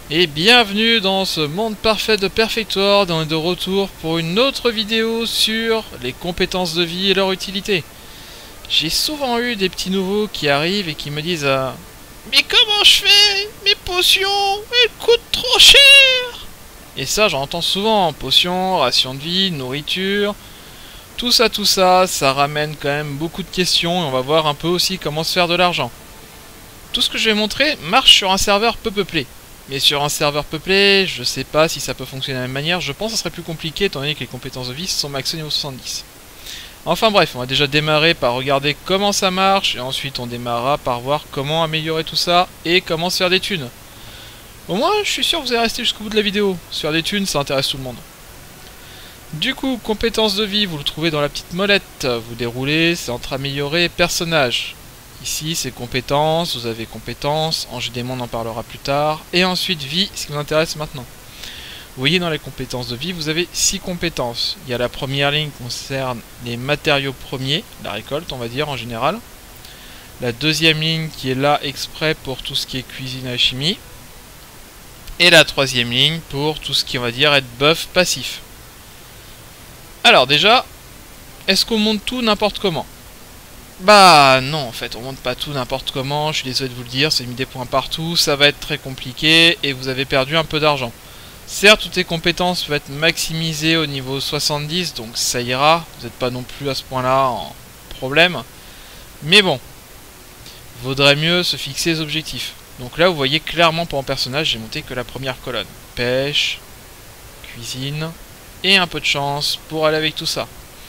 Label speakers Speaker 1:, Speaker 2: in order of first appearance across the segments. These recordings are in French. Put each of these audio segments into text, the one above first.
Speaker 1: Et bienvenue dans ce monde parfait de Perfectoire, on est de retour pour une autre vidéo sur les compétences de vie et leur utilité. J'ai souvent eu des petits nouveaux qui arrivent et qui me disent mais comment je fais? Mes potions, elles coûtent trop cher! Et ça j'entends souvent, potions, rations de vie, nourriture, tout ça, ça ramène quand même beaucoup de questions et on va voir un peu aussi comment se faire de l'argent. Tout ce que je vais montrer marche sur un serveur peu peuplé. Mais sur un serveur peuplé, je sais pas si ça peut fonctionner de la même manière. Je pense que ça serait plus compliqué étant donné que les compétences de vie sont maxées au niveau 70. Enfin bref, on va déjà démarrer par regarder comment ça marche. Et ensuite on démarrera par voir comment améliorer tout ça et comment se faire des thunes. Au moins, je suis sûr que vous allez rester jusqu'au bout de la vidéo. Se faire des thunes, ça intéresse tout le monde. Du coup, compétences de vie, vous le trouvez dans la petite molette. Vous déroulez, c'est entre améliorer personnage. Ici, c'est compétences, vous avez compétences, Ange et démon, on en parlera plus tard. Et ensuite, vie, ce qui vous intéresse maintenant. Vous voyez, dans les compétences de vie, vous avez 6 compétences. Il y a la première ligne qui concerne les matériaux premiers, la récolte, on va dire, en général. La deuxième ligne qui est là exprès pour tout ce qui est cuisine et alchimie. Et la troisième ligne pour tout ce qui, on va dire, être buff passif. Alors déjà, est-ce qu'on monte tout n'importe comment ? Bah non, en fait, on monte pas tout n'importe comment, je suis désolé de vous le dire, c'est mis des points partout, ça va être très compliqué et vous avez perdu un peu d'argent. Certes, toutes les compétences peuvent être maximisées au niveau 70, donc ça ira, vous n'êtes pas non plus à ce point-là en problème. Mais bon, vaudrait mieux se fixer les objectifs. Donc là, vous voyez clairement pour mon personnage, j'ai monté que la première colonne. Pêche, cuisine, et un peu de chance pour aller avec tout ça.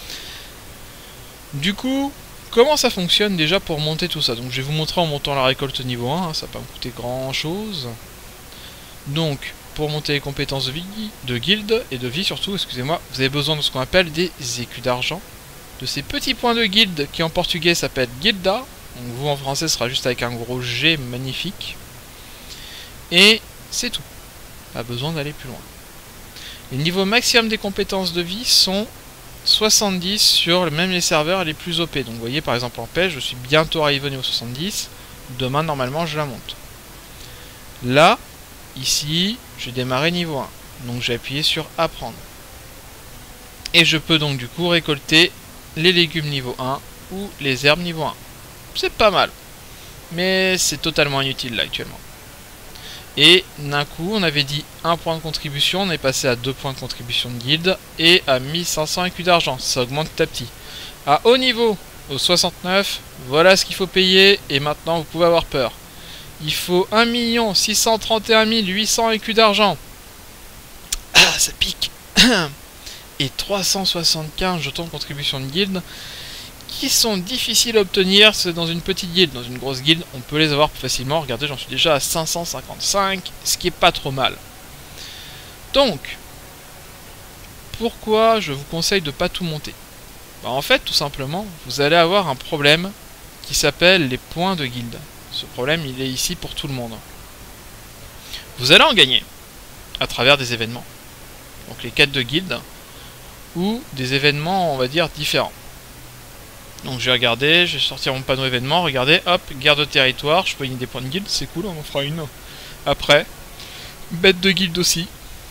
Speaker 1: Du coup, comment ça fonctionne déjà pour monter tout ça? Donc je vais vous montrer en montant la récolte niveau 1, ça va pas me coûter grand chose. Donc, pour monter les compétences de vie, de guilde et de vie surtout, excusez-moi, vous avez besoin de ce qu'on appelle des écus d'argent. De ces petits points de guilde qui en portugais s'appellent guilda. Donc vous en français sera juste avec un gros G magnifique. Et c'est tout. Pas besoin d'aller plus loin. Les niveaux maximum des compétences de vie sont 70 sur même les serveurs les plus OP. Donc vous voyez par exemple en pêche, je suis bientôt arrivé au niveau 70. Demain normalement je la monte. Là, ici, j'ai démarré niveau 1. Donc j'ai appuyé sur apprendre. Et je peux donc du coup récolter les légumes niveau 1 ou les herbes niveau 1. C'est pas mal. Mais c'est totalement inutile là actuellement. Et d'un coup, on avait dit 1 point de contribution, on est passé à 2 points de contribution de guilde et à 1500 écus d'argent. Ça augmente petit à petit. À haut niveau, au 69, voilà ce qu'il faut payer et maintenant vous pouvez avoir peur. Il faut 1 631 800 écus d'argent. Ah, ça pique. Et 375 jetons de contribution de guilde qui sont difficiles à obtenir. C'est dans une petite guilde. Dans une grosse guilde, on peut les avoir plus facilement. Regardez, j'en suis déjà à 555, ce qui est pas trop mal. Donc, pourquoi je vous conseille de pas tout monter? Bah, en fait, tout simplement, vous allez avoir un problème qui s'appelle les points de guilde. Ce problème, il est ici pour tout le monde. Vous allez en gagner à travers des événements. Donc les quêtes de guilde ou des événements, on va dire, différents. Donc je vais regarder, je vais sortir mon panneau événement, regardez, hop, guerre de territoire, je peux gagner des points de guilde, c'est cool, on en fera une après. Bête de guilde aussi.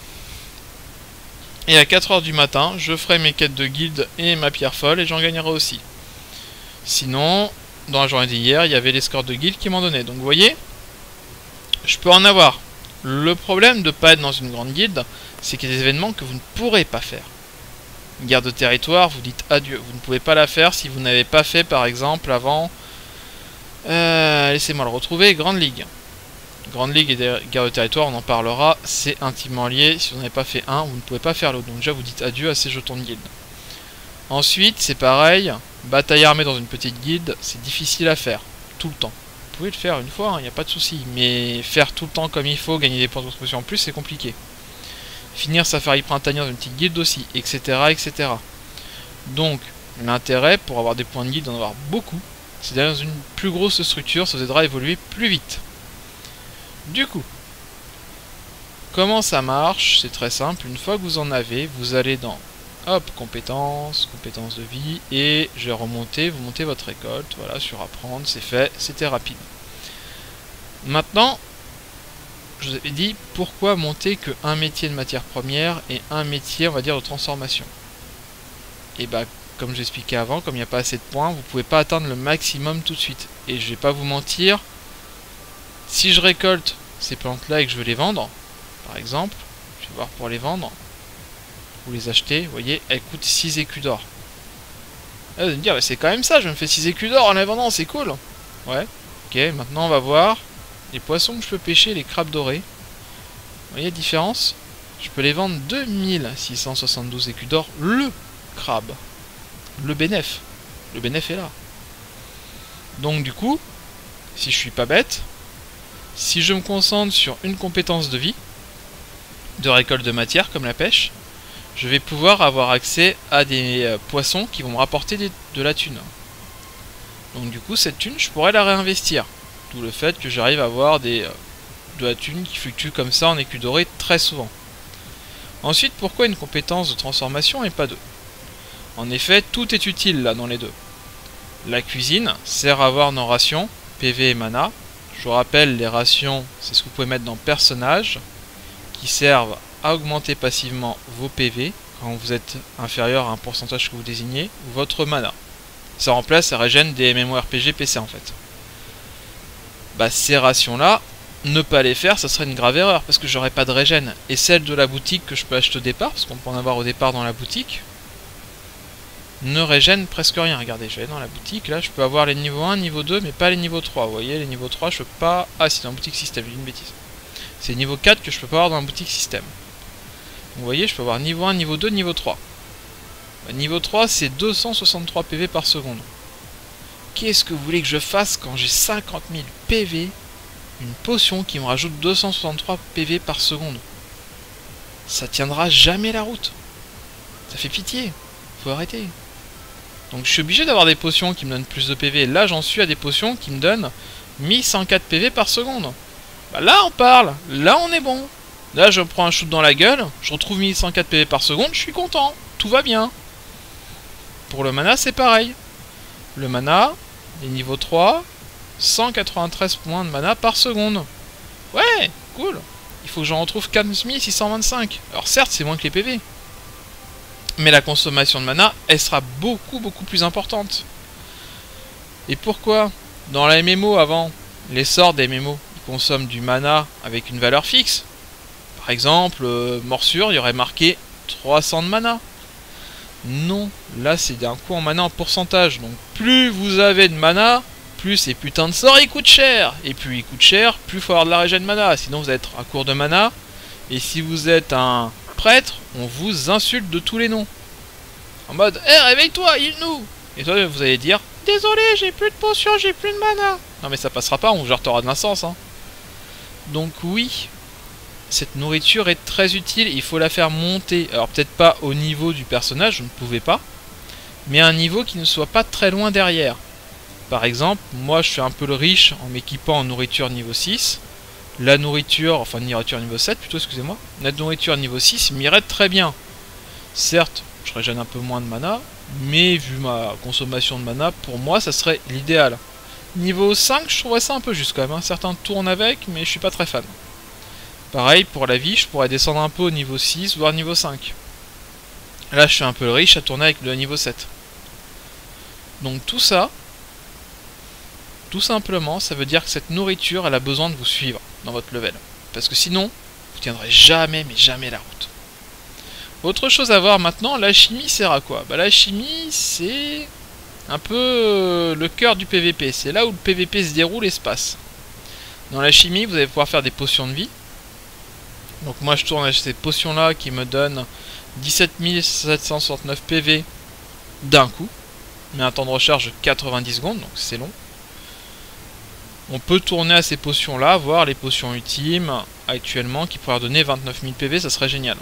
Speaker 1: Et à 4 h du matin, je ferai mes quêtes de guilde et ma pierre folle et j'en gagnerai aussi. Sinon, dans la journée d'hier, il y avait les scores de guilde qui m'en donnaient. Donc vous voyez, je peux en avoir. Le problème de ne pas être dans une grande guilde, c'est qu'il y a des événements que vous ne pourrez pas faire. Une guerre de territoire, vous dites adieu. Vous ne pouvez pas la faire si vous n'avez pas fait, par exemple, avant... laissez-moi le retrouver, Grande Ligue. Grande Ligue et guerre de territoire, on en parlera, c'est intimement lié. Si vous n'avez pas fait un, vous ne pouvez pas faire l'autre. Donc déjà, vous dites adieu à ces jetons de guilde. Ensuite, c'est pareil, bataille armée dans une petite guilde, c'est difficile à faire, tout le temps. Vous pouvez le faire une fois, il n'y a pas de souci, mais faire tout le temps comme il faut, gagner des points de contribution en plus, c'est compliqué. Finir safari printanier dans une petite guilde aussi, etc. etc. Donc, l'intérêt pour avoir des points de guilde, d'en avoir beaucoup, c'est d'aller dans une plus grosse structure, ça vous aidera à évoluer plus vite. Du coup, comment ça marche? C'est très simple, une fois que vous en avez, vous allez dans hop, compétences, compétences de vie, et je vais remonter, vous montez votre récolte, voilà, sur apprendre, c'est fait, c'était rapide. Maintenant, je vous avais dit pourquoi monter que un métier de matière première et un métier, on va dire, de transformation. Et bah, comme j'expliquais avant, comme il n'y a pas assez de points, vous pouvez pas atteindre le maximum tout de suite. Et je vais pas vous mentir, si je récolte ces plantes-là et que je veux les vendre, par exemple, je vais voir pour les vendre, ou les acheter, vous voyez, elles coûtent 6 écus d'or. Vous allez me dire, bah, c'est quand même ça, je me fais 6 écus d'or en les vendant, c'est cool. Ouais, ok, maintenant on va voir les poissons que je peux pêcher, les crabes dorés. Vous voyez la différence? Je peux les vendre 2672 écus d'or le crabe. Le bénéf. Le bénéf est là. Donc du coup, si je suis pas bête, si je me concentre sur une compétence de vie, de récolte de matière comme la pêche, je vais pouvoir avoir accès à des poissons qui vont me rapporter de la thune. Donc du coup, cette thune, je pourrais la réinvestir. D'où le fait que j'arrive à avoir de la thune qui fluctue comme ça en écus dorés très souvent. Ensuite, pourquoi une compétence de transformation et pas deux? En effet, tout est utile là dans les deux. La cuisine sert à avoir nos rations, PV et mana. Je vous rappelle, les rations, c'est ce que vous pouvez mettre dans personnage, qui servent à augmenter passivement vos PV quand vous êtes inférieur à un pourcentage que vous désignez, ou votre mana. Ça remplace, ça régène des MMORPG PC en fait. Bah ces rations là, ne pas les faire, ça serait une grave erreur, parce que j'aurais pas de régène. Et celle de la boutique que je peux acheter au départ, parce qu'on peut en avoir au départ dans la boutique, ne régène presque rien. Regardez, je vais dans la boutique, là je peux avoir les niveaux 1, niveau 2, mais pas les niveaux 3. Vous voyez, les niveaux 3 je peux pas... Ah si, dans la boutique système, j'ai dit une bêtise. C'est niveau 4 que je peux pas avoir dans la boutique système. Vous voyez, je peux avoir niveau 1, niveau 2, niveau 3. Niveau 3, c'est 263 PV par seconde. Qu'est-ce que vous voulez que je fasse quand j'ai 50 000 PV, une potion qui me rajoute 263 PV par seconde? Ça tiendra jamais la route. Ça fait pitié. Faut arrêter. Donc je suis obligé d'avoir des potions qui me donnent plus de PV. Là, j'en suis à des potions qui me donnent 1104 PV par seconde. Bah là, on parle. Là, on est bon. Là, je prends un shoot dans la gueule. Je retrouve 1104 PV par seconde. Je suis content. Tout va bien. Pour le mana, c'est pareil. Le mana, les niveaux 3, 193 points de mana par seconde. Ouais, cool. Il faut que j'en retrouve 4625. Alors certes, c'est moins que les PV. Mais la consommation de mana, elle sera beaucoup plus importante. Et pourquoi? Dans la MMO avant, les sorts des MMO, ils consomment du mana avec une valeur fixe. Par exemple, morsure, il y aurait marqué 300 de mana. Non, là c'est d'un coup en mana en pourcentage. Donc plus vous avez de mana, plus ces putains de sorts ils coûtent cher. Et plus ils coûtent cher, plus il faut avoir de la régène de mana. Sinon vous allez être à court de mana. Et si vous êtes un prêtre, on vous insulte de tous les noms. En mode, hé, réveille-toi, il nous. Et toi vous allez dire, désolé, j'ai plus de potions, j'ai plus de mana. Non mais ça passera pas, on genre de l'incense. Hein. Donc oui, cette nourriture est très utile, il faut la faire monter. Alors peut-être pas au niveau du personnage, je ne pouvais pas, mais à un niveau qui ne soit pas très loin derrière. Par exemple, moi je suis un peu le riche en m'équipant en nourriture niveau 6. La nourriture, enfin nourriture niveau 7 plutôt, excusez-moi. La nourriture niveau 6 m'irait très bien. Certes, je régène un peu moins de mana, mais vu ma consommation de mana, pour moi ça serait l'idéal. Niveau 5, je trouverais ça un peu juste quand même. Hein. Certains tournent avec, mais je suis pas très fan. Pareil, pour la vie, je pourrais descendre un peu au niveau 6, voire niveau 5. Là, je suis un peu riche à tourner avec le niveau 7. Donc tout ça, tout simplement, ça veut dire que cette nourriture, elle a besoin de vous suivre dans votre level. Parce que sinon, vous tiendrez jamais, mais jamais la route. Autre chose à voir maintenant, la chimie sert à quoi? Bah la chimie, c'est un peu le cœur du PVP. C'est là où le PVP se déroule et se passe. Dans la chimie, vous allez pouvoir faire des potions de vie. Donc moi je tourne avec ces potions là qui me donnent 17 769 PV d'un coup. Mais un temps de recharge de 90 secondes, donc c'est long. On peut tourner à ces potions là, voir les potions ultimes actuellement qui pourraient donner 29 000 PV, ça serait génial.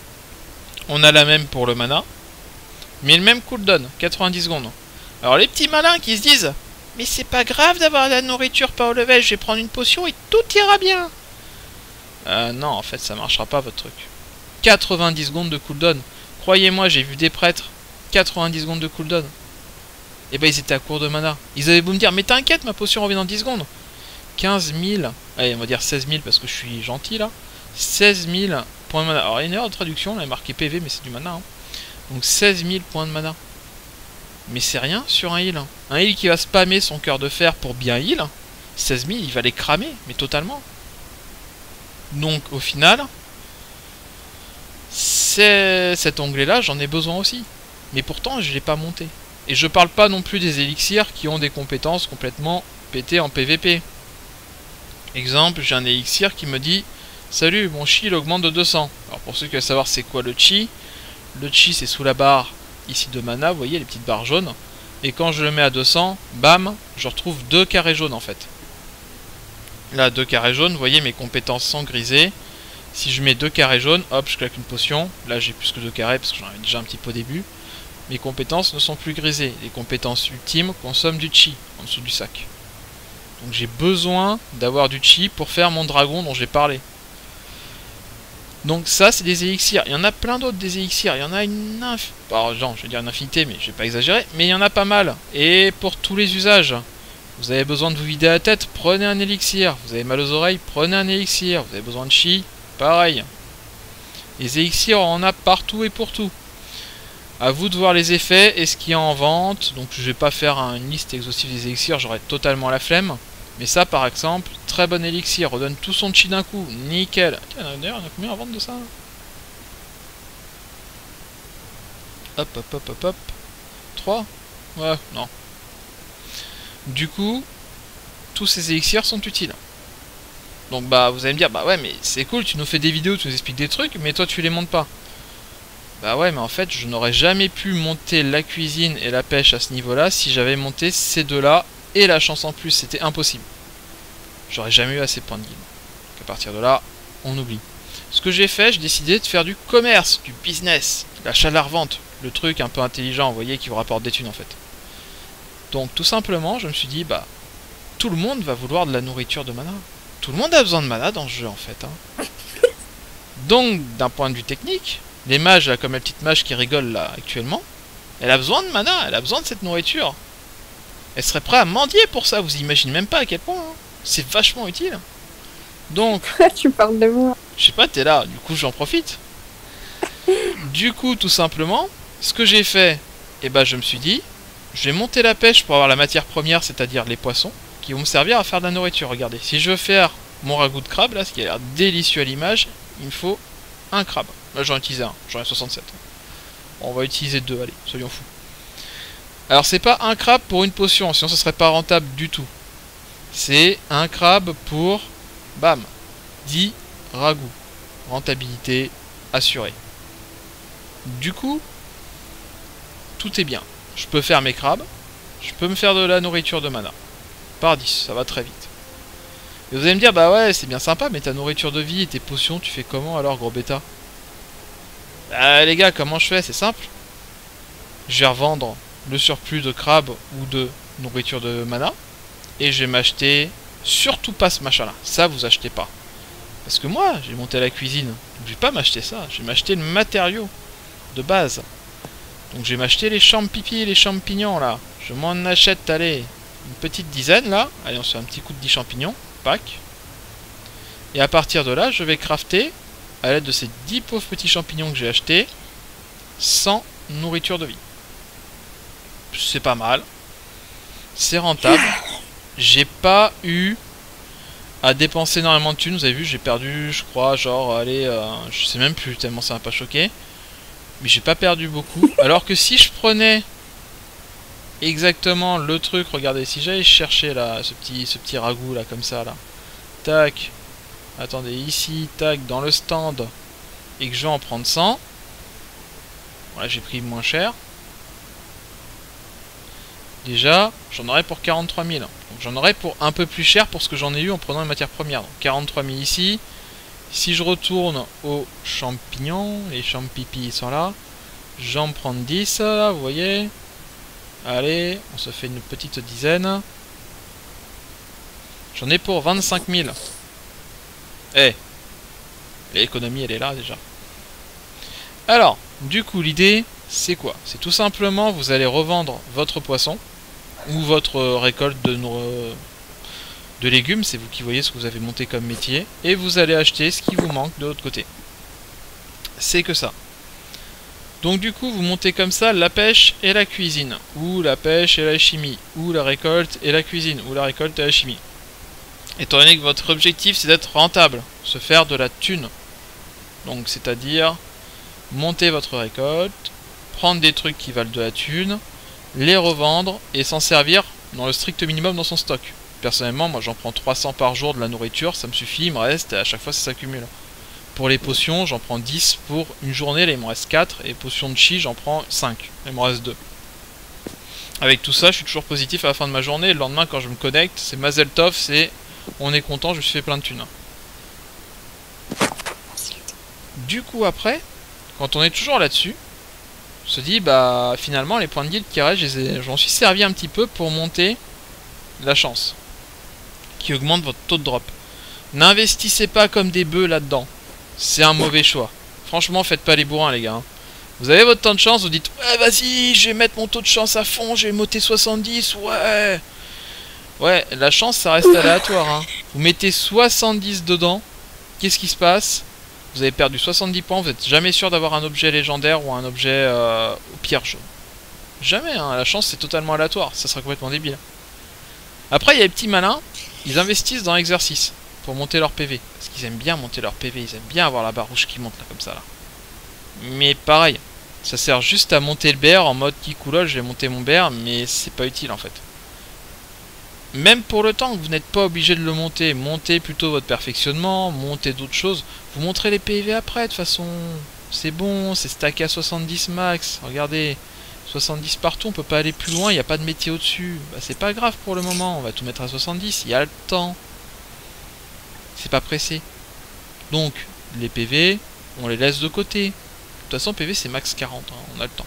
Speaker 1: On a la même pour le mana, mais le même cooldown, 90 secondes. Alors les petits malins qui se disent, mais c'est pas grave d'avoir de la nourriture pas au level, je vais prendre une potion et tout ira bien. Non, en fait, ça marchera pas votre truc. 90 secondes de cooldown. Croyez-moi, j'ai vu des prêtres. 90 secondes de cooldown. Et ben, ils étaient à court de mana. Ils avaient beau me dire, mais t'inquiète, ma potion revient dans 10 secondes. 15 000, allez on va dire 16 000 parce que je suis gentil là, 16 000 points de mana. Alors il y a une erreur de traduction, là il est marqué PV mais c'est du mana, hein. Donc 16 000 points de mana. Mais c'est rien sur un heal. Un heal qui va spammer son cœur de fer pour bien heal, 16 000 il va les cramer, mais totalement. Donc au final, cet onglet là j'en ai besoin aussi. Mais pourtant je l'ai pas monté. Et je parle pas non plus des élixirs qui ont des compétences complètement pétées en PVP. Exemple, j'ai un élixir qui me dit salut, mon chi il augmente de 200. Alors pour ceux qui veulent savoir c'est quoi le chi, c'est sous la barre ici de mana, vous voyez les petites barres jaunes. Et quand je le mets à 200, bam, je retrouve 2 carrés jaunes en fait. Là, 2 carrés jaunes, vous voyez mes compétences sont grisées. Si je mets 2 carrés jaunes, hop, je claque une potion. Là j'ai plus que 2 carrés parce que j'en avais déjà un petit peu au début. Mes compétences ne sont plus grisées. Les compétences ultimes consomment du chi en dessous du sac. Donc j'ai besoin d'avoir du chi pour faire mon dragon dont j'ai parlé. Donc ça c'est des élixirs. Il y en a plein d'autres des élixirs. Il y en a une alors, non, je vais dire une infinité mais je vais pas exagérer. Mais il y en a pas mal. Et pour tous les usages. Vous avez besoin de vous vider la tête, prenez un élixir. Vous avez mal aux oreilles, prenez un élixir. Vous avez besoin de chi, pareil. Les élixirs on en a partout et pour tout. A vous de voir les effets et ce qu'il y a en vente. Donc je vais pas faire une liste exhaustive des élixirs, j'aurais totalement la flemme. Mais ça par exemple, très bon élixir, redonne tout son chi d'un coup, nickel. Tiens, d'ailleurs, on a combien à vendre de ça? Hop, hop, hop, hop, hop. 3? Ouais, non. Du coup, tous ces élixirs sont utiles. Donc bah vous allez me dire, bah ouais mais c'est cool, tu nous fais des vidéos, tu nous expliques des trucs, mais toi tu les montes pas. Bah ouais mais en fait je n'aurais jamais pu monter la cuisine et la pêche à ce niveau là si j'avais monté ces deux là et la chance en plus, c'était impossible. J'aurais jamais eu assez de points de guilde. Donc à partir de là, on oublie. Ce que j'ai fait, j'ai décidé de faire du commerce, du business, de l'achat de la revente, le truc un peu intelligent, vous voyez, qui vous rapporte des thunes en fait. Donc tout simplement, je me suis dit, bah, tout le monde va vouloir de la nourriture de mana. Tout le monde a besoin de mana dans ce jeu en fait. Hein. Donc, d'un point de vue technique, les mages, là, comme la petite mage qui rigole là actuellement, elle a besoin de mana, elle a besoin de cette nourriture. Elle serait prête à mendier pour ça, vous imaginez même pas à quel point. Hein. C'est vachement utile. Donc...
Speaker 2: Tu parles de moi.
Speaker 1: Je sais pas, t'es là, du coup j'en profite. Du coup, tout simplement, ce que j'ai fait, eh ben je me suis dit, je vais monter la pêche pour avoir la matière première, c'est-à-dire les poissons, qui vont me servir à faire de la nourriture. Regardez, si je veux faire mon ragoût de crabe, là, ce qui a l'air délicieux à l'image, il me faut un crabe. Là j'en ai utilisé un, j'en ai 67. Bon, on va utiliser 2, allez, soyons fous. Alors c'est pas un crabe pour une potion, sinon ça serait pas rentable du tout. C'est un crabe pour, bam, 10 ragoûts. Rentabilité assurée. Du coup, tout est bien. Je peux faire mes crabes, je peux me faire de la nourriture de mana. Par 10, ça va très vite. Et vous allez me dire, bah ouais, c'est bien sympa, mais ta nourriture de vie et tes potions, tu fais comment alors, gros bêta? Bah les gars, comment je fais? C'est simple. Je vais revendre le surplus de crabes ou de nourriture de mana. Et je vais m'acheter surtout pas ce machin là. Ça vous achetez pas. Parce que moi j'ai monté la cuisine. Donc je vais pas m'acheter ça. Je vais m'acheter le matériau de base. Donc je vais m'acheter les champipi, les champignons là. Je m'en achète, allez, une petite dizaine là. Allez, on se fait un petit coup de 10 champignons. Pack. Et à partir de là, je vais crafter, à l'aide de ces 10 pauvres petits champignons que j'ai achetés, 100 nourriture de vie. C'est pas mal. C'est rentable. J'ai pas eu à dépenser énormément de thunes. Vous avez vu, j'ai perdu, je crois, genre, allez, je sais même plus, tellement ça m'a pas choqué. Mais j'ai pas perdu beaucoup. Alors que si je prenais exactement le truc, regardez, si j'allais chercher là, ce petit ragoût là, comme ça là. Tac. Attendez, ici, tac, dans le stand. Et que je vais en prendre 100. Voilà, j'ai pris moins cher. Déjà, j'en aurais pour 43 000. Donc j'en aurais pour un peu plus cher pour ce que j'en ai eu en prenant les matières premières. Donc 43 000 ici. Si je retourne aux champignons, les champipi sont là. J'en prends 10, là, vous voyez. Allez, on se fait une petite dizaine. J'en ai pour 25 000. Eh, l'économie elle est là déjà. Alors, du coup l'idée c'est quoi? C'est tout simplement vous allez revendre votre poisson ou votre récolte de légumes, c'est vous qui voyez ce que vous avez monté comme métier, et vous allez acheter ce qui vous manque de l'autre côté. C'est que ça. Donc du coup, vous montez comme ça la pêche et la cuisine, ou la pêche et la chimie, ou la récolte et la cuisine, ou la récolte et la chimie. Étant donné que votre objectif c'est d'être rentable, se faire de la thune. Donc c'est-à-dire monter votre récolte, prendre des trucs qui valent de la thune, les revendre et s'en servir dans le strict minimum dans son stock. Personnellement, moi j'en prends 300 par jour de la nourriture, ça me suffit, il me reste, et à chaque fois ça s'accumule. Pour les potions, j'en prends 10 pour une journée, là il me reste 4, et potions de chi, j'en prends 5, il me reste 2. Avec tout ça, je suis toujours positif à la fin de ma journée, et le lendemain quand je me connecte, c'est Mazel Tov, c'est on est content, je me suis fait plein de thunes. Du coup après, quand on est toujours là-dessus, on se dit bah finalement les points de guilde qui restent, j'en suis servi un petit peu pour monter la chance, qui augmente votre taux de drop. N'investissez pas comme des bœufs là-dedans, c'est un mauvais choix. Franchement, faites pas les bourrins les gars. Vous avez votre temps de chance, vous dites ouais vas-y, je vais mettre mon taux de chance à fond, je vais monter 70, ouais. Ouais, la chance ça reste aléatoire hein. Vous mettez 70 dedans, qu'est-ce qui se passe? Vous avez perdu 70 points, vous n'êtes jamais sûr d'avoir un objet légendaire ou un objet au pire jaune. Jamais, hein, la chance c'est totalement aléatoire, ça sera complètement débile. Après il y a les petits malins, ils investissent dans l'exercice pour monter leur PV. Parce qu'ils aiment bien monter leur PV, ils aiment bien avoir la barre rouge qui monte là comme ça là. Mais pareil, ça sert juste à monter le BR en mode kikoulol, je vais monter mon BR, mais c'est pas utile en fait. Même pour le temps, vous n'êtes pas obligé de le monter. Montez plutôt votre perfectionnement, montez d'autres choses. Vous montrez les PV après, de toute façon. C'est bon, c'est stacké à 70 max. Regardez, 70 partout, on peut pas aller plus loin, il n'y a pas de métier au-dessus. Bah, c'est pas grave pour le moment, on va tout mettre à 70, il y a le temps. C'est pas pressé. Donc, les PV, on les laisse de côté. De toute façon, PV c'est max 40, hein, on a le temps.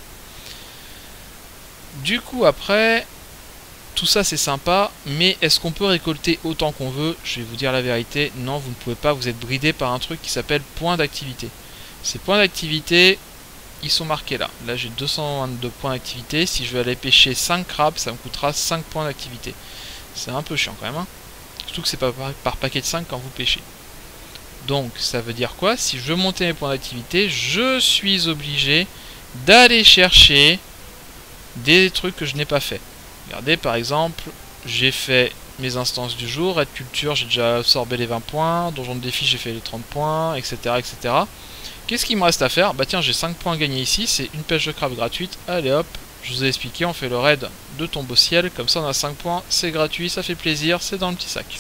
Speaker 1: Du coup, après... Tout ça c'est sympa, mais est-ce qu'on peut récolter autant qu'on veut? Je vais vous dire la vérité, non vous ne pouvez pas, vous êtes bridé par un truc qui s'appelle point d'activité. Ces points d'activité, ils sont marqués là. Là j'ai 222 points d'activité, si je veux aller pêcher 5 crabes, ça me coûtera 5 points d'activité. C'est un peu chiant quand même, hein. Surtout que c'est pas par paquet de 5 quand vous pêchez. Donc ça veut dire quoi? Si je veux monter mes points d'activité, je suis obligé d'aller chercher des trucs que je n'ai pas fait. Regardez par exemple, j'ai fait mes instances du jour, Raid Culture j'ai déjà absorbé les 20 points, Donjon de défi j'ai fait les 30 points, etc. etc. Qu'est-ce qu'il me reste à faire? Bah tiens, j'ai 5 points gagnés ici, c'est une pêche de crabe gratuite, allez hop, je vous ai expliqué, on fait le raid de tombeau ciel, comme ça on a 5 points, c'est gratuit, ça fait plaisir, c'est dans le petit sac.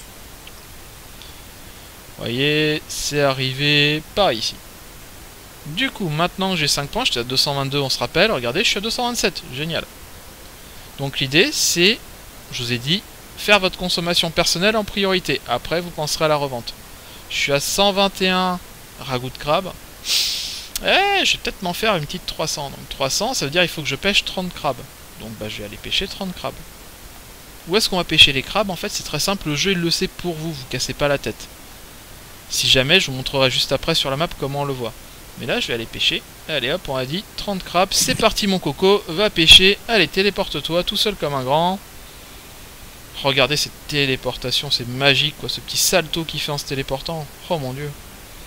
Speaker 1: Vous voyez, c'est arrivé par ici. Du coup, maintenant que j'ai 5 points, j'étais à 222 on se rappelle, regardez, je suis à 227, génial. Donc l'idée c'est, je vous ai dit, faire votre consommation personnelle en priorité. Après vous penserez à la revente. Je suis à 121 ragoûts de crabe. Je vais peut-être m'en faire une petite 300. Donc 300 ça veut dire il faut que je pêche 30 crabes. Donc bah je vais aller pêcher 30 crabes. Où est-ce qu'on va pêcher les crabes? En fait c'est très simple, le jeu il le sait pour vous, vous cassez pas la tête. Si jamais je vous montrerai juste après sur la map comment on le voit. Mais là je vais aller pêcher. Allez hop, on a dit 30 crabes, c'est parti mon coco, va pêcher. Allez, téléporte-toi tout seul comme un grand. Regardez cette téléportation, c'est magique quoi, ce petit salto qu'il fait en se téléportant. Oh mon dieu.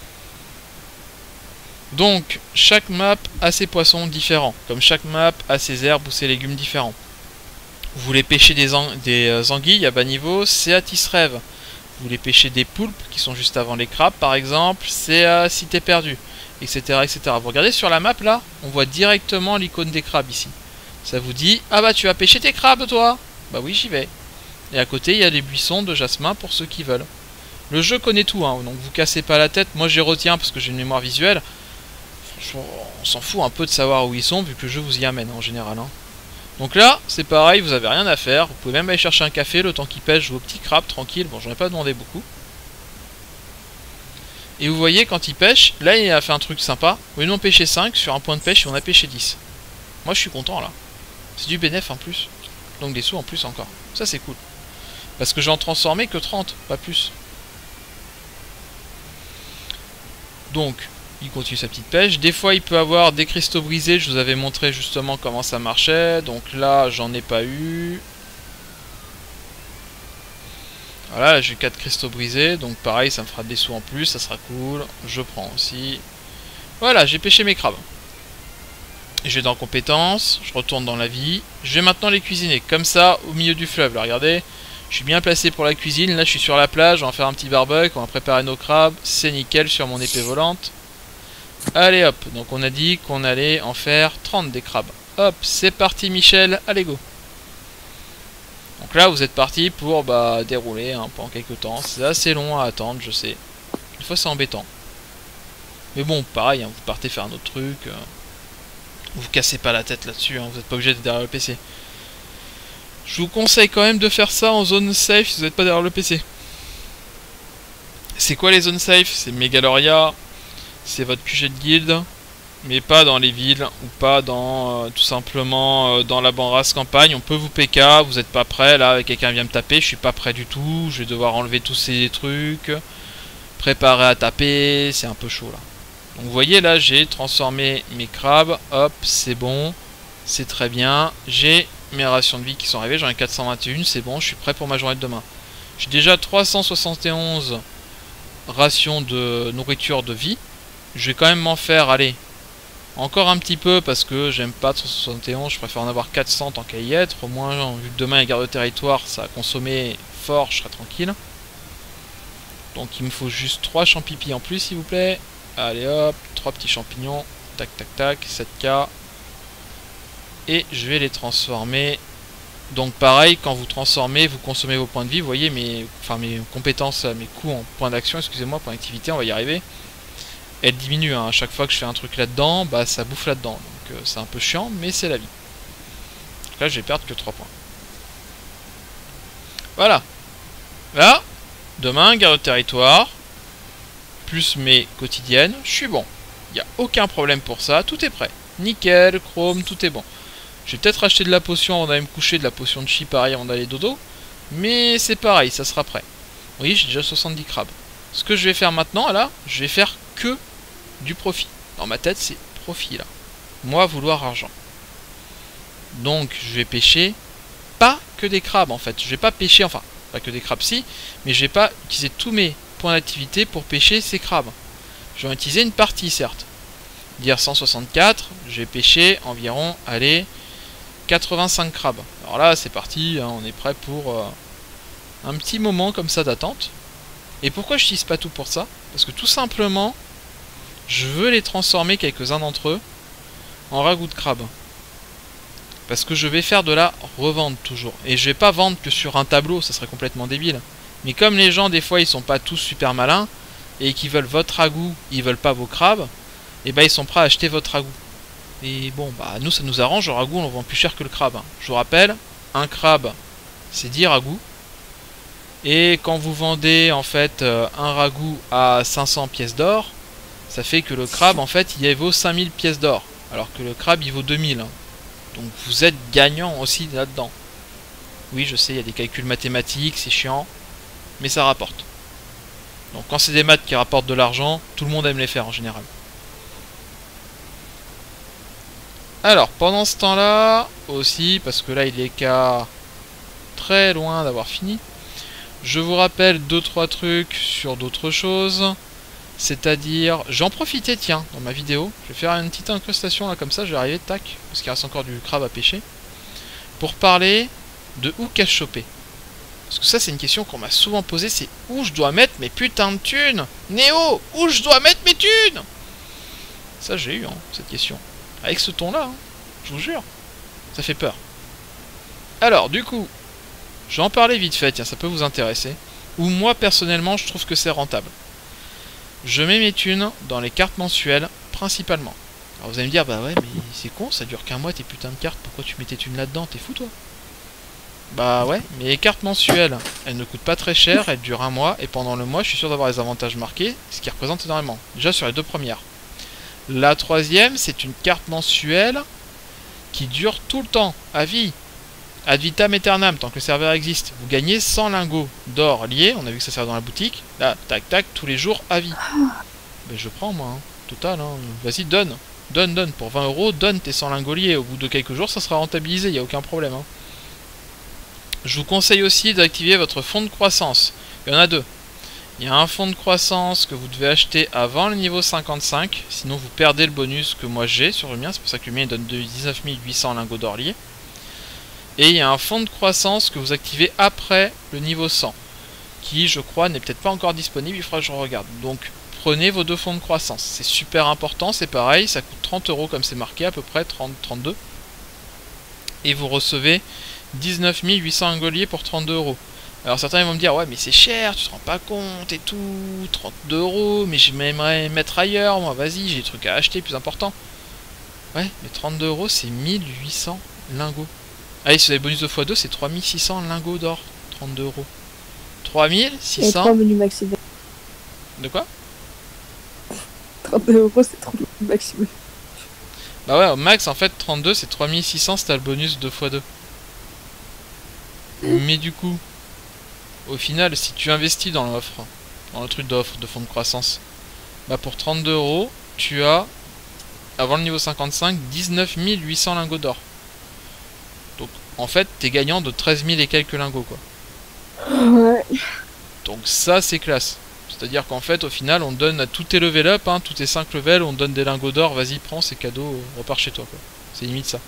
Speaker 1: Donc, chaque map a ses poissons différents, comme chaque map a ses herbes ou ses légumes différents. Vous voulez pêcher des anguilles à bas niveau, c'est à Tisrêve. Vous voulez pêcher des poulpes qui sont juste avant les crabes par exemple, c'est à Cité Perdue. Etc, etc. Vous regardez sur la map là, on voit directement l'icône des crabes ici. Ça vous dit, ah bah tu vas pêcher tes crabes toi? Bah oui j'y vais. Et à côté il y a les buissons de jasmin pour ceux qui veulent. Le jeu connaît tout, hein, donc vous cassez pas la tête. Moi j'y retiens parce que j'ai une mémoire visuelle. Franchement, on s'en fout un peu de savoir où ils sont vu que le jeu vous y amène en général. Hein. Donc là, c'est pareil, vous avez rien à faire. Vous pouvez même aller chercher un café le temps qu'ils pêchent vos petits crabes tranquille. Bon, j'en ai pas demandé beaucoup. Et vous voyez, quand il pêche, là il a fait un truc sympa. Au lieu d'en pêcher 5, sur un point de pêche, on a pêché 10. Moi je suis content là. C'est du bénéf en plus. Donc des sous en plus encore. Ça c'est cool. Parce que j'en transformais que 30, pas plus. Donc, il continue sa petite pêche. Des fois il peut avoir des cristaux brisés. Je vous avais montré justement comment ça marchait. Donc là, j'en ai pas eu. Voilà, là, j'ai 4 cristaux brisés, donc pareil, ça me fera des sous en plus, ça sera cool. Je prends aussi. Voilà, j'ai pêché mes crabes. Je vais dans compétences, je retourne dans la vie. Je vais maintenant les cuisiner, comme ça, au milieu du fleuve. Là, regardez, je suis bien placé pour la cuisine. Là, je suis sur la plage, on va faire un petit barbecue, on va préparer nos crabes. C'est nickel sur mon épée volante. Allez hop, donc on a dit qu'on allait en faire 30 des crabes. Hop, c'est parti Michel, allez go. Donc là, vous êtes parti pour dérouler pendant quelques temps. C'est assez long à attendre, je sais. Une fois, c'est embêtant. Mais bon, pareil, vous partez faire un autre truc. Vous cassez pas la tête là-dessus, vous n'êtes pas obligé d'être derrière le PC. Je vous conseille quand même de faire ça en zone safe si vous n'êtes pas derrière le PC. C'est quoi les zones safe? C'est Megaloria, c'est votre QG de guilde, mais pas dans les villes, ou pas dans tout simplement dans la banrasse campagne. On peut vous PK, vous n'êtes pas prêt, là quelqu'un vient me taper, je suis pas prêt du tout, je vais devoir enlever tous ces trucs, préparer à taper, c'est un peu chaud là. Donc vous voyez là, j'ai transformé mes crabes, hop, c'est bon, c'est très bien. J'ai mes rations de vie qui sont arrivées, j'en ai 421, c'est bon, je suis prêt pour ma journée de demain. J'ai déjà 371 rations de nourriture de vie. Je vais quand même m'en faire, allez, encore un petit peu parce que j'aime pas 371, je préfère en avoir 400 tant qu'à y être. Au moins, vu que demain il y a garde de territoire, ça a consommé fort, je serai tranquille. Donc il me faut juste 3 champipis en plus s'il vous plaît. Allez hop, 3 petits champignons, tac tac tac, 7k. Et je vais les transformer. Donc pareil, quand vous transformez, vous consommez vos points de vie. Vous voyez mes compétences, mes coûts en points d'action, excusez-moi, points d'activité, on va y arriver. Elle diminue, à chaque fois que je fais un truc là-dedans, ça bouffe là-dedans. Donc c'est un peu chiant, mais c'est la vie. Donc là, je vais perdre que 3 points. Voilà. Là, demain, garde de territoire. Plus mes quotidiennes, je suis bon. Il n'y a aucun problème pour ça, tout est prêt. Nickel, chrome, tout est bon. Je vais peut-être acheter de la potion avant d'aller me coucher, de la potion de chi pareil avant d'aller dodo. Mais c'est pareil, ça sera prêt. Oui, j'ai déjà 70 crabes. Ce que je vais faire maintenant, là, je vais faire que du profit. Dans ma tête, c'est profit, là. Moi, vouloir argent. Donc, je vais pêcher pas que des crabes, en fait. Je vais pas pêcher, enfin, pas que des crabes, si, mais je vais pas utiliser tous mes points d'activité pour pêcher ces crabes. Je vais en utiliser une partie, certes. Dire 164, je vais pêcher environ, allez, 85 crabes. Alors là, c'est parti, on est prêt pour un petit moment comme ça d'attente. Et pourquoi je n'utilise pas tout pour ça? Parce que tout simplement, je veux les transformer, quelques-uns d'entre eux, en ragoût de crabe. Parce que je vais faire de la revente toujours. Et je vais pas vendre que sur un tableau, ça serait complètement débile. Mais comme les gens, des fois, ils sont pas tous super malins, et qu'ils veulent votre ragoût, ils veulent pas vos crabes, et ils sont prêts à acheter votre ragoût. Et bon, nous, ça nous arrange, le ragoût, on le vend plus cher que le crabe. Je vous rappelle, un crabe, c'est 10 ragoûts. Et quand vous vendez, en fait, un ragoût à 500 pièces d'or, ça fait que le crabe, en fait, il vaut 5000 pièces d'or. Alors que le crabe, il vaut 2000. Donc vous êtes gagnant aussi là-dedans. Oui, je sais, il y a des calculs mathématiques, c'est chiant, mais ça rapporte. Donc quand c'est des maths qui rapportent de l'argent, tout le monde aime les faire en général. Alors, pendant ce temps-là, aussi, parce que là il est qu'à très loin d'avoir fini, je vous rappelle 2-3 trucs sur d'autres choses. C'est-à-dire, j'en profitais, tiens, dans ma vidéo, je vais faire une petite incrustation là comme ça, je vais arriver, tac, parce qu'il reste encore du crabe à pêcher, pour parler de où qu'à choper. Parce que ça c'est une question qu'on m'a souvent posée, c'est où je dois mettre mes putains de thunes. Néo, où je dois mettre mes thunes? Ça j'ai eu, cette question. Avec ce ton-là, je vous jure. Ça fait peur. Alors, du coup, je vais en parler vite fait, tiens, ça peut vous intéresser. Ou moi, personnellement, je trouve que c'est rentable. Je mets mes thunes dans les cartes mensuelles, principalement. Alors vous allez me dire, bah ouais, mais c'est con, ça dure qu'un mois tes putains de cartes, pourquoi tu mets tes thunes là-dedans? T'es fou, toi? Bah ouais, mais les cartes mensuelles, elles ne coûtent pas très cher, elles durent un mois, et pendant le mois, je suis sûr d'avoir les avantages marqués, ce qui représente énormément. Déjà sur les 2 premières. La troisième, c'est une carte mensuelle qui dure tout le temps, à vie. Ad vitam aeternam, tant que le serveur existe. Vous gagnez 100 lingots d'or liés, on a vu que ça sert dans la boutique. Là, tac tac, tous les jours, à vie. Ben je prends moi, total, vas-y, donne. Donne, pour 20 €, donne tes 100 lingots liés. Au bout de quelques jours, ça sera rentabilisé, il n'y a aucun problème. Je vous conseille aussi d'activer votre fonds de croissance. Il y en a deux. Il y a un fonds de croissance que vous devez acheter avant le niveau 55, sinon vous perdez le bonus que moi j'ai sur le mien, c'est pour ça que le mien donne 19 800 lingots d'or liés. Et il y a un fonds de croissance que vous activez après le niveau 100, qui je crois n'est peut-être pas encore disponible, il faudra que je regarde. Donc prenez vos deux fonds de croissance, c'est super important, c'est pareil, ça coûte 30 € comme c'est marqué, à peu près 30-32. Et vous recevez 19 800 lingots liés pour 32 €. Alors certains vont me dire, ouais mais c'est cher, tu te rends pas compte et tout, 32 €, mais j'aimerais mettre ailleurs, moi vas-y, j'ai des trucs à acheter plus importants. Ouais, mais 32 € c'est 1800 lingots. Allez, si vous avez bonus de x2, c'est 3600 lingots d'or, 32 €. 3600...
Speaker 2: Et 3 menus maximum.
Speaker 1: De quoi?
Speaker 2: 32 € c'est 3 menus maximum.
Speaker 1: Bah ouais, au max en fait 32 c'est 3600 si t'as le bonus 2x2. Mais du coup... Au final, si tu investis dans l'offre, dans le truc d'offre, de fonds de croissance, bah pour 32 €, tu as, avant le niveau 55, 19 800 lingots d'or. Donc, en fait, t'es gagnant de 13 000 et quelques lingots, quoi.
Speaker 2: Ouais.
Speaker 1: Donc ça, c'est classe. C'est-à-dire qu'en fait, au final, on donne à tous tes level up, hein, tous tes 5 levels, on donne des lingots d'or, vas-y, prends, c'est cadeau, repars chez toi, quoi. C'est limite ça.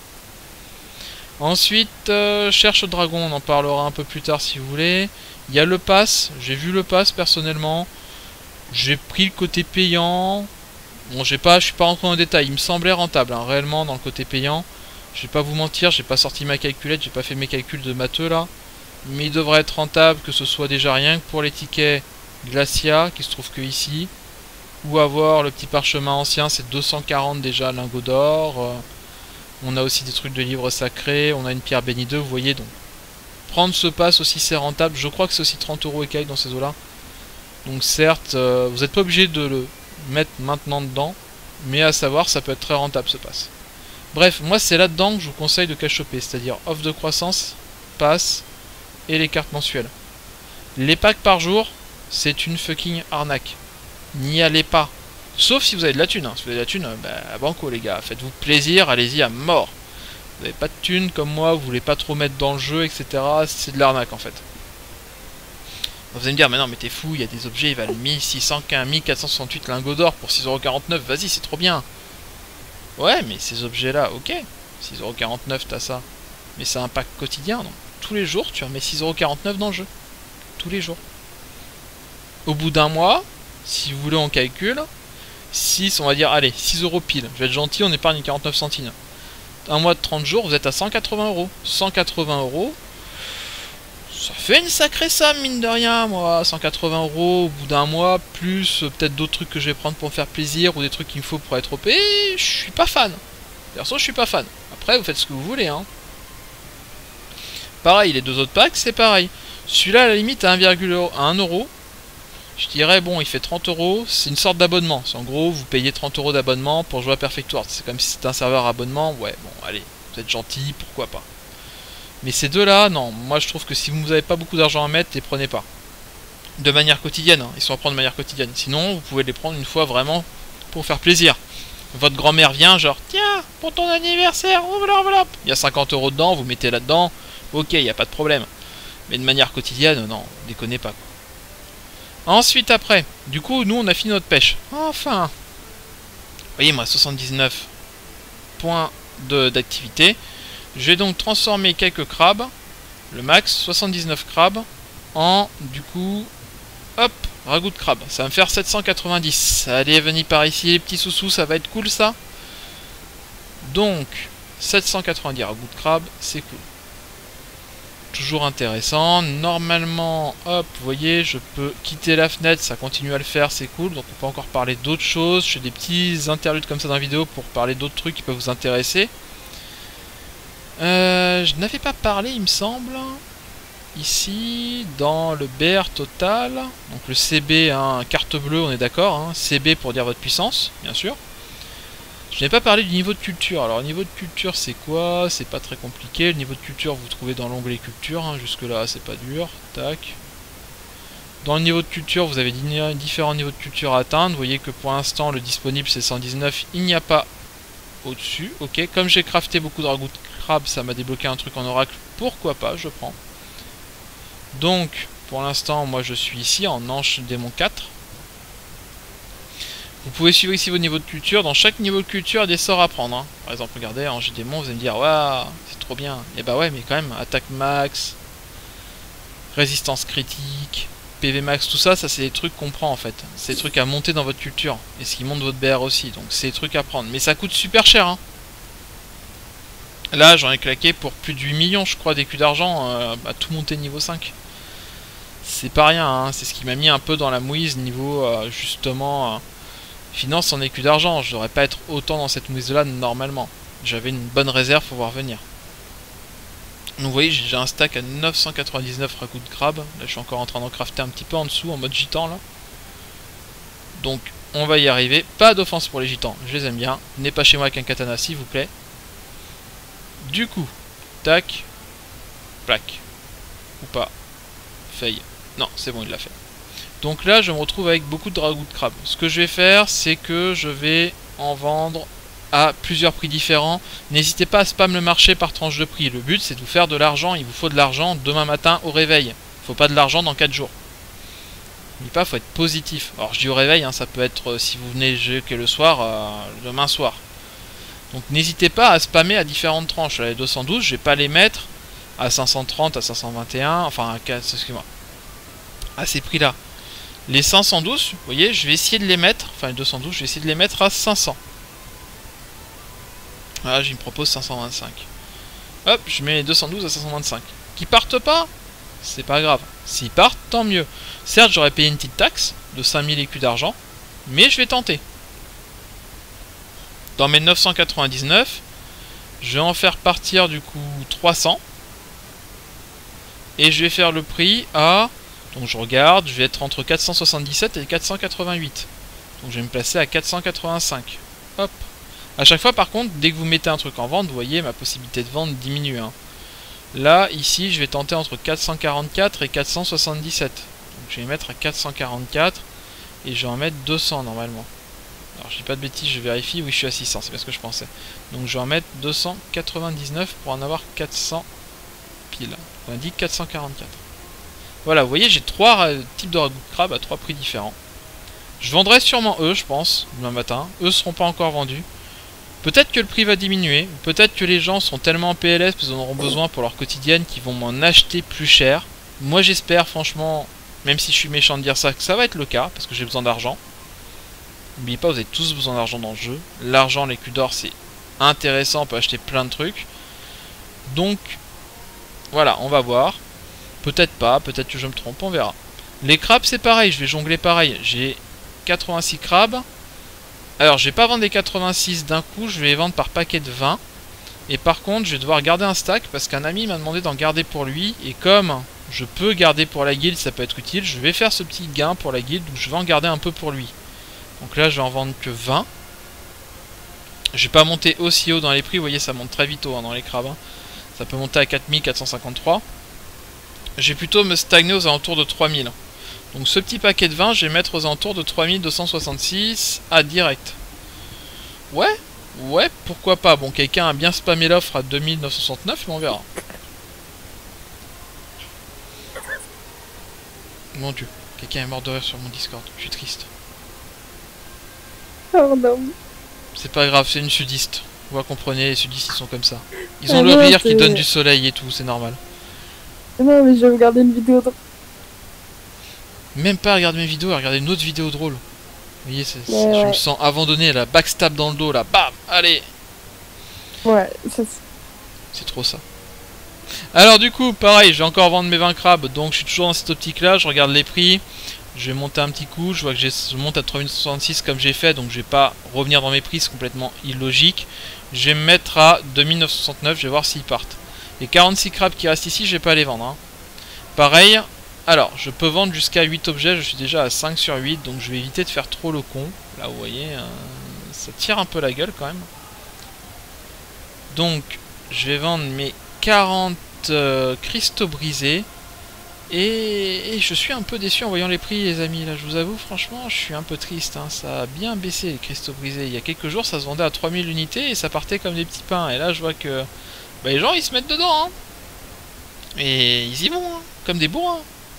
Speaker 1: Ensuite, cherche dragon, on en parlera un peu plus tard si vous voulez. Il y a le pass, j'ai vu le pass personnellement. J'ai pris le côté payant. Bon, je suis pas rentré dans le détail, il me semblait rentable, hein, réellement dans le côté payant. Je vais pas vous mentir, j'ai pas sorti ma calculette, j'ai pas fait mes calculs de matheux là. Mais il devrait être rentable, que ce soit déjà rien que pour les tickets Glacia, qui se trouve que ici. Ou avoir le petit parchemin ancien, c'est 240 déjà lingots d'or. On a aussi des trucs de livres sacrés, on a une pierre bénie 2, vous voyez donc. Prendre ce pass aussi c'est rentable, je crois que c'est aussi 30 € et quelques dans ces eaux là. Donc certes, vous n'êtes pas obligé de le mettre maintenant dedans, mais à savoir ça peut être très rentable ce pass. Bref, moi c'est là-dedans que je vous conseille de cachoper, c'est-à-dire offre de croissance, pass et les cartes mensuelles. Les packs par jour, c'est une fucking arnaque. N'y allez pas. Sauf si vous avez de la thune, hein. Si vous avez de la thune, bah banco les gars, faites-vous plaisir, allez-y à mort. Vous n'avez pas de thune comme moi, vous voulez pas trop mettre dans le jeu, etc. C'est de l'arnaque en fait. Vous allez me dire, mais non mais t'es fou, il y a des objets, ils valent 1615, 1468 lingots d'or pour 6,49 €, vas-y c'est trop bien. Ouais mais ces objets là, ok, 6,49 € t'as ça. Mais c'est un pack quotidien, donc tous les jours tu remets 6,49 € dans le jeu. Tous les jours. Au bout d'un mois, si vous voulez on calcule, 6, on va dire, allez, 6 € pile. Je vais être gentil, on épargne 49 centimes. Un mois de 30 jours, vous êtes à 180 €. 180 €, ça fait une sacrée somme, mine de rien, moi. 180 € au bout d'un mois, plus peut-être d'autres trucs que je vais prendre pour me faire plaisir, ou des trucs qu'il me faut pour être OP, je suis pas fan. Perso, je suis pas fan. Après, vous faites ce que vous voulez, hein. Pareil, les deux autres packs, c'est pareil. Celui-là, à la limite, à 1 €, je dirais, bon, il fait 30 €, c'est une sorte d'abonnement. En gros, vous payez 30 € d'abonnement pour jouer à Perfect World. C'est comme si c'était un serveur abonnement. Ouais, bon, allez, vous êtes gentil, pourquoi pas. Mais ces deux-là, non, moi je trouve que si vous n'avez pas beaucoup d'argent à mettre, les prenez pas. De manière quotidienne, hein. Ils sont à prendre de manière quotidienne. Sinon, vous pouvez les prendre une fois vraiment pour faire plaisir. Votre grand-mère vient, genre, tiens, pour ton anniversaire, ouvre l'enveloppe. Il y a 50 € dedans, vous mettez là-dedans, ok, il n'y a pas de problème. Mais de manière quotidienne, non, déconnez pas, quoi. Ensuite, après, du coup, nous, on a fini notre pêche. Enfin. Vous voyez, moi, 79 points d'activité. Je vais donc transformer quelques crabes, le max, 79 crabes, en, du coup, hop, ragoût de crabe. Ça va me faire 790. Allez, venez par ici, les petits sous-sous, ça va être cool, ça. Donc, 790 ragoût de crabe, c'est cool. Toujours intéressant. Normalement, hop, vous voyez, je peux quitter la fenêtre, ça continue à le faire, c'est cool. Donc on peut encore parler d'autres choses. Je fais des petits interludes comme ça dans la vidéo pour parler d'autres trucs qui peuvent vous intéresser. Je n'avais pas parlé, il me semble, ici, dans le BR total. Donc le CB, hein, carte bleue, on est d'accord, hein, CB pour dire votre puissance, bien sûr. Je n'ai pas parlé du niveau de culture. Alors, le niveau de culture, c'est quoi? C'est pas très compliqué. Le niveau de culture, vous trouvez dans l'onglet culture. Hein. Jusque-là, c'est pas dur. Tac. Dans le niveau de culture, vous avez différents niveaux de culture à atteindre. Vous voyez que pour l'instant, le disponible, c'est 119. Il n'y a pas au-dessus. Ok. Comme j'ai crafté beaucoup de ragoûts de crabe, ça m'a débloqué un truc en oracle. Pourquoi pas? Je prends. Donc, pour l'instant, moi je suis ici en Anche Démon 4. Vous pouvez suivre ici vos niveaux de culture. Dans chaque niveau de culture, il y a des sorts à prendre. Hein. Par exemple, regardez, Ange Démon, vous allez me dire, waouh, c'est trop bien. Et bah ouais, mais quand même, attaque max, résistance critique, PV max, tout ça, ça c'est des trucs qu'on prend en fait. C'est des trucs à monter dans votre culture. Et ce qui monte votre BR aussi. Donc c'est des trucs à prendre. Mais ça coûte super cher. Hein. Là, j'en ai claqué pour plus de 8 millions, je crois, d'écus d'argent à tout monter niveau 5. C'est pas rien, hein. C'est ce qui m'a mis un peu dans la mouise niveau, justement, finance en écus d'argent. Je devrais pas être autant dans cette mouise-là normalement. J'avais une bonne réserve pour voir venir. Donc vous voyez, j'ai un stack à 999 ragoûts de crabe. Là, je suis encore en train d'en crafter un petit peu en dessous, en mode gitan, là. Donc, on va y arriver. Pas d'offense pour les gitans, je les aime bien. Venez pas chez moi avec un katana, s'il vous plaît. Du coup, tac, plaque. Ou pas. Fail. Non, c'est bon, il l'a fait. Donc là, je me retrouve avec beaucoup de ragoûts de crabe. Ce que je vais faire, c'est que je vais en vendre à plusieurs prix différents. N'hésitez pas à spam le marché par tranche de prix. Le but, c'est de vous faire de l'argent. Il vous faut de l'argent demain matin au réveil. Il ne faut pas de l'argent dans 4 jours. N'oubliez pas, il faut être positif. Alors, je dis au réveil, hein, ça peut être si vous venez jouer que le soir, demain soir. Donc, n'hésitez pas à spammer à différentes tranches. Les 212, je vais pas les mettre à 530, à 521, enfin, excusez-moi, à ces prix-là. Les 512, vous voyez, je vais essayer de les mettre, enfin les 212, je vais essayer de les mettre à 500. Voilà, je me propose 525. Hop, je mets les 212 à 525. Qui partent pas, c'est pas grave. S'ils partent, tant mieux. Certes, j'aurais payé une petite taxe de 5000 écus d'argent, mais je vais tenter. Dans mes 999, je vais en faire partir du coup 300. Et je vais faire le prix à... Donc je regarde, je vais être entre 477 et 488. Donc je vais me placer à 485. Hop. A chaque fois par contre, dès que vous mettez un truc en vente, vous voyez, ma possibilité de vente diminue. Hein. Là, ici, je vais tenter entre 444 et 477. Donc je vais mettre à 444 et je vais en mettre 200 normalement. Alors je dis pas de bêtises, je vérifie. Oui, je suis à 600, c'est bien ce que je pensais. Donc je vais en mettre 299 pour en avoir 400 pile. On dit 444. Voilà, vous voyez, j'ai 3 types de ragoûts de crabe à 3 prix différents. Je vendrai sûrement eux, je pense, demain matin. Eux seront pas encore vendus. Peut-être que le prix va diminuer. Peut-être que les gens sont tellement en PLS qu'ils en auront besoin pour leur quotidienne qu'ils vont m'en acheter plus cher. Moi, j'espère, franchement, même si je suis méchant de dire ça, que ça va être le cas, parce que j'ai besoin d'argent. N'oubliez pas, vous avez tous besoin d'argent dans le jeu. L'argent, les culs d'or, c'est intéressant, on peut acheter plein de trucs. Donc, voilà, on va voir. Peut-être pas, peut-être que je me trompe, on verra. Les crabes, c'est pareil, je vais jongler pareil. J'ai 86 crabes. Alors, je vais pas vendre les 86 d'un coup, je vais les vendre par paquet de 20. Et par contre, je vais devoir garder un stack parce qu'un ami m'a demandé d'en garder pour lui. Et comme je peux garder pour la guilde, ça peut être utile, je vais faire ce petit gain pour la guilde, donc je vais en garder un peu pour lui. Donc là, je vais en vendre que 20. Je vais pas monter aussi haut dans les prix, vous voyez, ça monte très vite haut hein, dans les crabes. Hein. Ça peut monter à 4453. Je vais plutôt me stagner aux alentours de 3000. Donc ce petit paquet de 20, je vais mettre aux alentours de 3266 à direct. Ouais, ouais, pourquoi pas. Bon, quelqu'un a bien spammé l'offre à 2969, mais on verra. Mon dieu, quelqu'un est mort de rire sur mon Discord, je suis triste.
Speaker 2: Pardon.
Speaker 1: C'est pas grave, c'est une sudiste. Vous comprenez, les sudistes ils sont comme ça. Ils ont le rire qui donne du soleil et tout, c'est normal.
Speaker 2: Non, mais je vais regarder une vidéo.
Speaker 1: Même pas regarder mes vidéos, regarder une autre vidéo drôle. Vous voyez, je me sens abandonné, la backstab dans le dos, là, bam, allez.
Speaker 2: Ouais,
Speaker 1: c'est trop ça. Alors du coup, pareil, je vais encore vendre mes 20 crabes, donc je suis toujours dans cette optique-là, je regarde les prix. Je vais monter un petit coup, je vois que je monte à 3066 comme j'ai fait, donc je vais pas revenir dans mes prix, c'est complètement illogique. Je vais me mettre à 2969, je vais voir s'ils partent. Les 46 crabes qui restent ici, je vais pas les vendre. Hein. Pareil, alors, je peux vendre jusqu'à 8 objets, je suis déjà à 5 sur 8, donc je vais éviter de faire trop le con. Là, vous voyez, ça tire un peu la gueule quand même. Donc, je vais vendre mes 40 cristaux brisés. Et je suis un peu déçu en voyant les prix, les amis. Là, je vous avoue, franchement, je suis un peu triste. Hein. Ça a bien baissé, les cristaux brisés. Il y a quelques jours, ça se vendait à 3000 unités et ça partait comme des petits pains. Et là, je vois que bah, les gens, ils se mettent dedans. Hein. Et ils y vont, hein, comme des bourrins.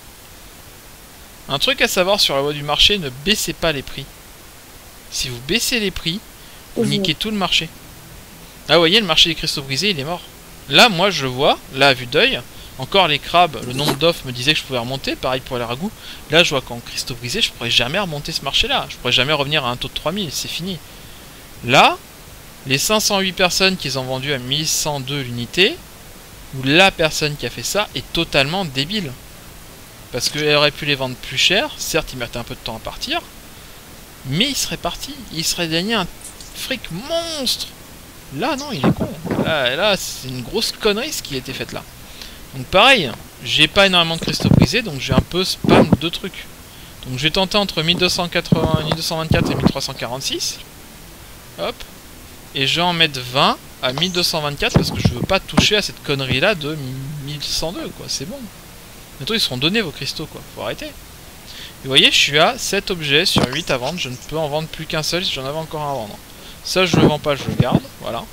Speaker 1: Un truc à savoir sur la loi du marché, ne baissez pas les prix. Si vous baissez les prix, vous niquez tout le marché. Ah, vous voyez, le marché des cristaux brisés, il est mort. Là, moi, je le vois, là, à vue d'œil. Encore les crabes, le nombre d'offres me disait que je pouvais remonter. Pareil pour les ragoûts. Là, je vois qu'en cristaux brisés, je pourrais jamais remonter ce marché-là. Je pourrais jamais revenir à un taux de 3000, c'est fini. Là, les 508 personnes qui ont vendu à 1102 l'unité, ou la personne qui a fait ça est totalement débile. Parce qu'elle aurait pu les vendre plus cher. Certes, il mettait un peu de temps à partir. Mais il serait parti. Il serait gagné un fric monstre. Là, non, il est con. Là c'est une grosse connerie ce qui a été fait là. Donc pareil, j'ai pas énormément de cristaux brisés, donc j'ai un peu spam de trucs. Donc je vais tenter entre 1280, 1224 et 1346. Hop. Et je vais en mettre 20 à 1224 parce que je veux pas toucher à cette connerie là de 1102, quoi. C'est bon. Bientôt ils seront donnés vos cristaux, quoi. Faut arrêter. Et vous voyez, je suis à 7 objets sur 8 à vendre. Je ne peux en vendre plus qu'un seul si j'en avais encore un à vendre. Ça, je le vends pas, je le garde. Voilà.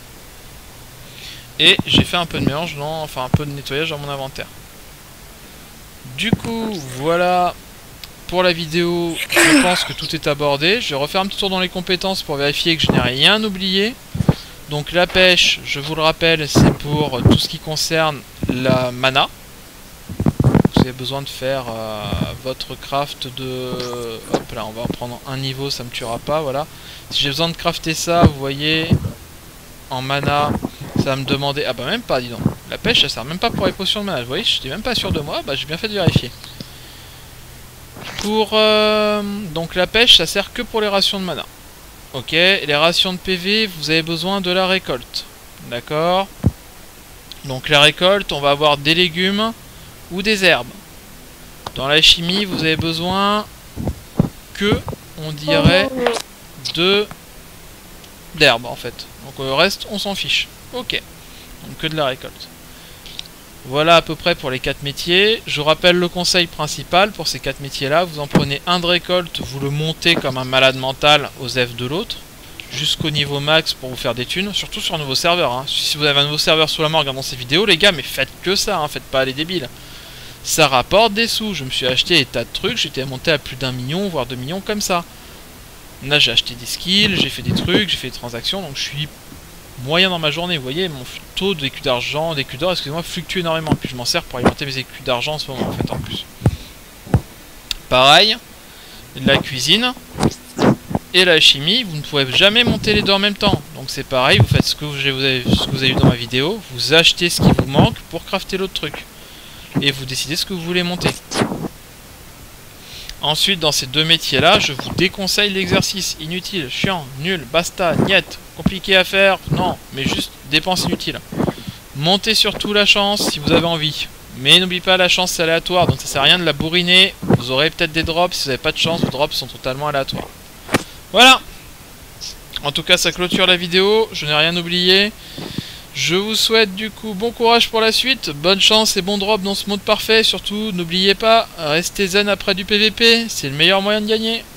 Speaker 1: Et j'ai fait un peu de mélange, enfin un peu de nettoyage dans mon inventaire. Du coup, voilà pour la vidéo. Je pense que tout est abordé. Je vais refaire un petit tour dans les compétences pour vérifier que je n'ai rien oublié. Donc la pêche, je vous le rappelle, c'est pour tout ce qui concerne la mana. Vous avez besoin de faire votre craft de... Hop là, on va en prendre un niveau, ça me tuera pas, voilà. Si j'ai besoin de crafter ça, vous voyez, en mana, ça va me demander... Ah bah même pas, dis donc. La pêche, ça sert même pas pour les potions de mana. Vous voyez, je n'étais même pas sûr de moi, bah j'ai bien fait de vérifier. Pour... donc la pêche, ça sert que pour les rations de mana. Ok, et les rations de PV, vous avez besoin de la récolte. D'accord. Donc la récolte, on va avoir des légumes ou des herbes. Dans la chimie, vous avez besoin que, on dirait, d'herbes en fait. Donc le reste, on s'en fiche. Ok. Donc que de la récolte. Voilà à peu près pour les 4 métiers. Je vous rappelle le conseil principal pour ces 4 métiers-là. Vous en prenez un de récolte, vous le montez comme un malade mental aux F de l'autre, jusqu'au niveau max pour vous faire des thunes, surtout sur un nouveau serveur. Hein. Si vous avez un nouveau serveur sous la main en regardant ces vidéos, les gars, mais faites que ça, hein, faites pas les débiles. Ça rapporte des sous. Je me suis acheté des tas de trucs, j'étais monté à plus d'1 million, voire 2 millions comme ça. Là, j'ai acheté des skills, j'ai fait des trucs, j'ai fait des transactions, donc je suis moyen dans ma journée. Vous voyez, mon taux d'écus d'argent, d'écus d'or, excusez-moi, fluctue énormément. Puis je m'en sers pour alimenter mes écus d'argent en ce moment, en fait, en plus. Pareil, la cuisine et la chimie, vous ne pouvez jamais monter les deux en même temps. Donc c'est pareil, vous faites ce que vous avez vu dans ma vidéo, vous achetez ce qui vous manque pour crafter l'autre truc. Et vous décidez ce que vous voulez monter. Ensuite, dans ces deux métiers-là, je vous déconseille l'exercice. Inutile, chiant, nul, basta, niet, compliqué à faire, non, mais juste dépense inutile. Montez surtout la chance si vous avez envie. Mais n'oubliez pas, la chance c'est aléatoire, donc ça sert à rien de la bourriner. Vous aurez peut-être des drops, si vous n'avez pas de chance, vos drops sont totalement aléatoires. Voilà. En tout cas, ça clôture la vidéo, je n'ai rien oublié. Je vous souhaite du coup bon courage pour la suite, bonne chance et bon drop dans ce mode parfait. Surtout, n'oubliez pas, restez zen après du PVP, c'est le meilleur moyen de gagner.